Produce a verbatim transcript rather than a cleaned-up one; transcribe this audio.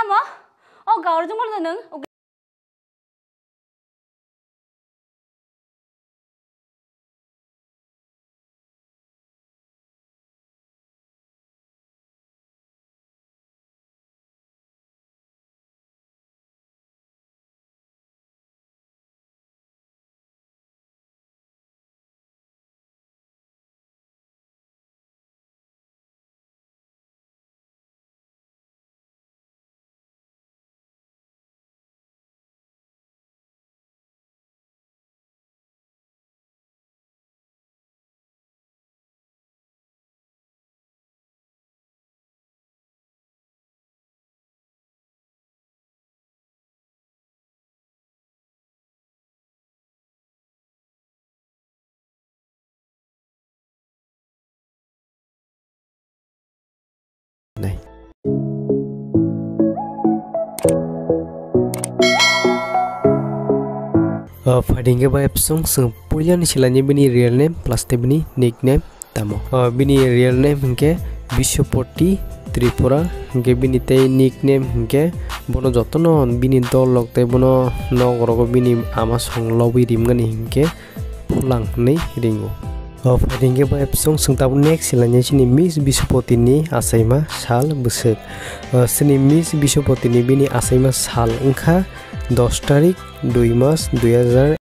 Tama? Oh, gaur jung mal nang. Này. Uh, fighting ke by song sung pulian silanya bini real name plus te bini nickname tamo. Uh, bini real name hingke Bishopoti Tripura hingke bini te nickname hingke bono jotono bini dolok te bono nogorogo bini ama song lobi rimgani hingke pulang nei ringo. Uh, fighting ke by song sung tabu next silanya sini Miss Bishopoti ni asaima sal busuk. Uh, sini Miss Bishopoti ni bini asaima sal engka দশ তারিখ দুই মাস দুই হাজার